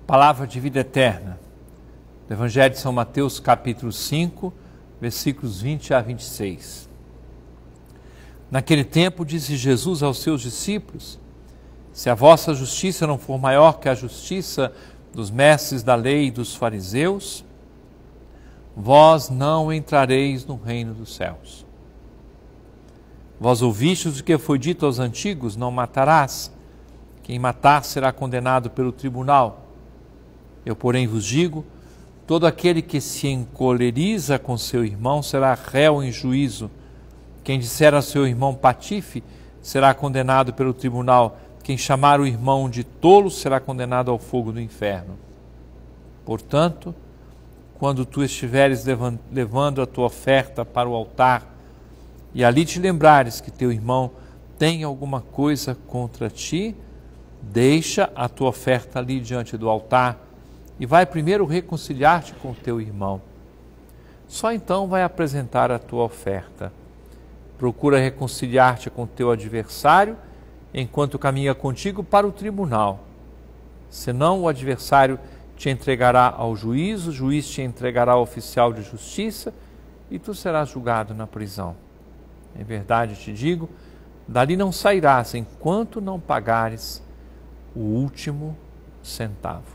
Palavra de vida eterna, do Evangelho de São Mateus, capítulo 5, versículos 20 a 26. Naquele tempo disse Jesus aos seus discípulos: se a vossa justiça não for maior que a justiça dos mestres da lei e dos fariseus, vós não entrareis no reino dos céus. Vós ouvistes o que foi dito aos antigos: não matarás. Quem matar será condenado pelo tribunal. Eu, porém, vos digo: todo aquele que se encoleriza com seu irmão será réu em juízo. Quem disser a seu irmão patife será condenado pelo tribunal. Quem chamar o irmão de tolo será condenado ao fogo do inferno. Portanto, quando tu estiveres levando a tua oferta para o altar, e ali te lembrares que teu irmão tem alguma coisa contra ti, deixa a tua oferta ali diante do altar e vai primeiro reconciliar-te com teu irmão. Só então vai apresentar a tua oferta. Procura reconciliar-te com teu adversário enquanto caminha contigo para o tribunal. Senão o adversário te entregará ao juiz, o juiz te entregará ao oficial de justiça e tu serás julgado na prisão. Em verdade te digo, dali não sairás enquanto não pagares o último centavo.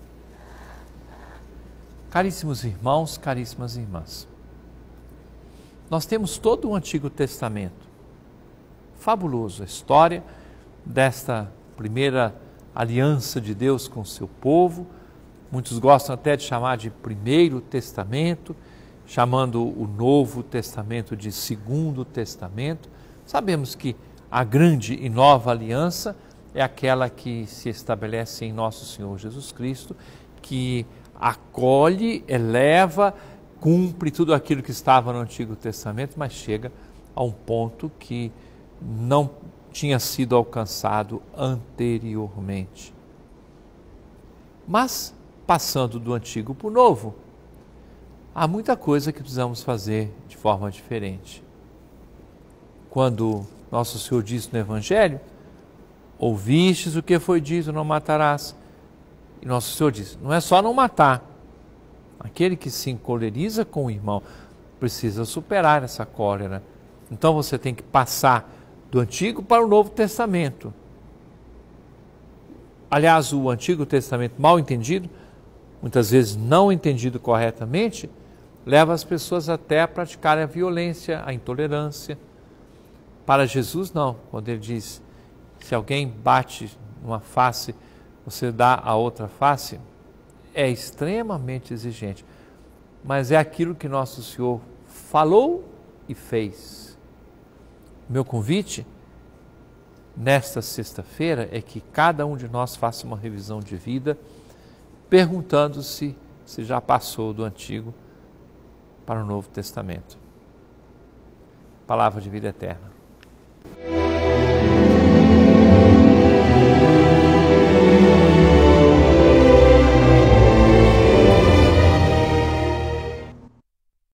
Caríssimos irmãos, caríssimas irmãs, nós temos todo o Antigo Testamento. Fabuloso a história desta primeira aliança de Deus com o seu povo. Muitos gostam até de chamar de Primeiro Testamento, chamando o Novo Testamento de Segundo Testamento. Sabemos que a grande e nova aliança é aquela que se estabelece em nosso Senhor Jesus Cristo, que acolhe, eleva, cumpre tudo aquilo que estava no Antigo Testamento, mas chega a um ponto que não tinha sido alcançado anteriormente. Mas, passando do Antigo para o Novo, há muita coisa que precisamos fazer de forma diferente. Quando nosso Senhor disse no Evangelho: ouvistes o que foi dito, não matarás. E nosso Senhor disse: não é só não matar. Aquele que se encoleriza com o irmão precisa superar essa cólera. Então você tem que passar do Antigo para o Novo Testamento. Aliás, o Antigo Testamento mal entendido, muitas vezes não entendido corretamente, leva as pessoas até a praticarem a violência, a intolerância. Para Jesus, não. Quando ele diz: se alguém bate numa face, você dá a outra face, é extremamente exigente. Mas é aquilo que nosso Senhor falou e fez. Meu convite nesta sexta-feira é que cada um de nós faça uma revisão de vida, perguntando-se se já passou do Antigo para o Novo Testamento. Palavra de vida eterna.